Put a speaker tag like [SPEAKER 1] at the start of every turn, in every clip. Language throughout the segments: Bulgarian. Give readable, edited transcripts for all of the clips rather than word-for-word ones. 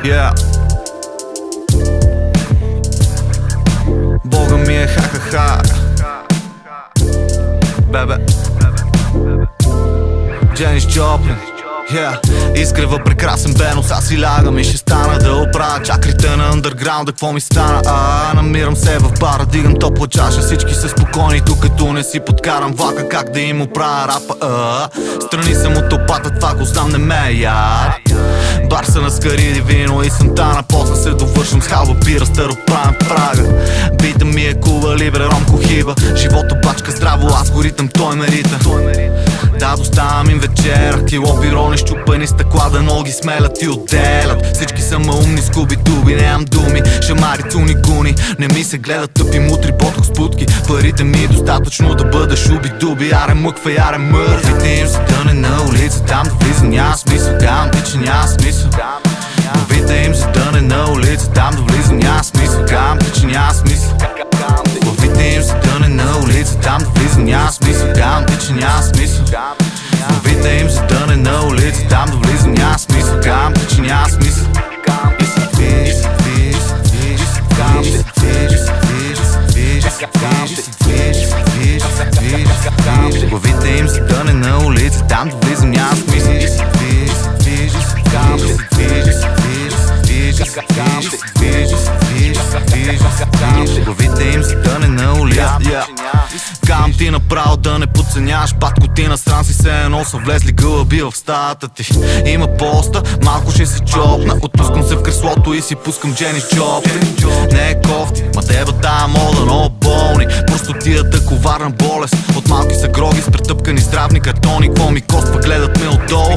[SPEAKER 1] Yeah. Бога ми е ха-ха-ха. Бебе Дженис Джоплин. Изгрева прекрасен бенос, аз си лягам и ще стана да оправя чакрите на андърграунда. Какво ми стана? Намирам се в бара, дигам топла чаша, всички са спокойни, тук като не си подкарам влака, как да им оправя рапа. Страни съм от тълпата, това го знам, не ме е яд. Бар са на скариди вино и Сантана, после се довършвам с халва пира, староправен в Прага. Бита ми е Куба Либре, Ромко Хиба, живота бачка здраво, аз го ритам, той ме рита. Да, доставам им вечер, кило пирони, щупени стъкла, да ноги смелят и отделят. Всички са маумни, скуби-дуби, нямам думи, шамари, цуни, гуни. Не ми се гледат тъпи мутри, ботко с путки. Парите ми е достатъчно да бъда шуби-дуби. Аре мъква, аре мърфите им се дъне на улица, там да влиза няма смисъл. Гавам ти, че няма смисъл. Главите им се дъне на улица, там да влиза няма смисъл. Гавам ти, че няма смисъл. Главите им се дъне на улица, там да влиза няма смисъл. Гавам ти, че няма смисъл. Главите им се дъне на улица, там да влиза няма смисъл. Гавам ти, че няма смисъл. Главите им се дъне на улица, там да влиза няма смисъл. Главите им се дъне на улица. Кам ти направо да не подценяваш, батко ти насран си се едно са влезли гълъби в стаята ти. Има поста, малко ще се чопна, отпускам се в креслото и си пускам Дженис Джоплин. Не е кофти, ма теба тая мода, но болни. Простотията коварна болест, от малки са гроги с претъпкани здравни картони. Кво ми коства, гледат ме отдолу.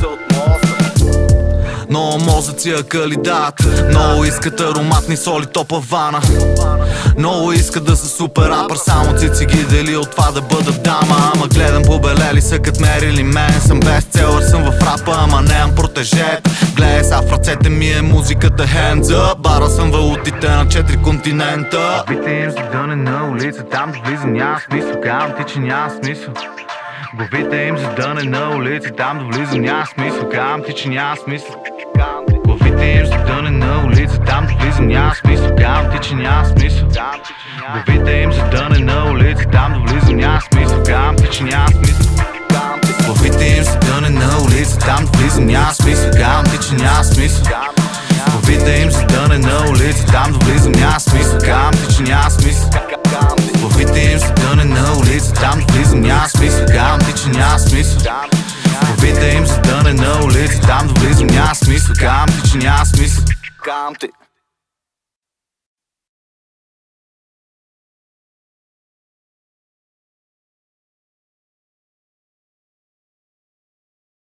[SPEAKER 1] Много мозъци акъли дат, много искат ароматни соли, топа вана. Много искат да са супер рапър, само цици ги дели от това да бъда дама. Ама гледам побелели са кът мерили мен. Съм бестселър, съм в рапа, ама нямам протежет. Гледай са в ръцете ми е музиката hands up. Бара съм валутите на 4 континента. Главите им се дъне на улица, там да влиза няма смисъл. Казвам ти, че няма смисъл. Главите им се дъне на улица, там да влиза няма смисъл. Казвам ти, че няма смисъл. Главите им се дъне на улица, там да влиза няма смисъл. Казвам ти, че няма смисъл. Главите им се дъне на улица, там да влиза няма смисъл. Казвам ти, че няма смисъл. Главите им се дъне на улица, там да влиза няма смисъл. Казвам ти, че няма смисъл. Главите им се дъне на улица, там да влиза няма смисъл. Казвам ти, че няма смисъл. Главите им се дъне на улица, там да влиза няма смисъл. Казвам ти, че няма смисъл. Главите им се дъне на улица, там да влиза няма смисъл. Казвам ти, че няма смисъл.